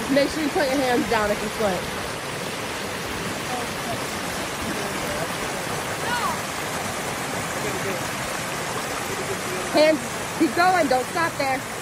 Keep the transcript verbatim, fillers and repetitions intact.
Make sure you put your hands down if you slip. Hands, keep going, don't stop there.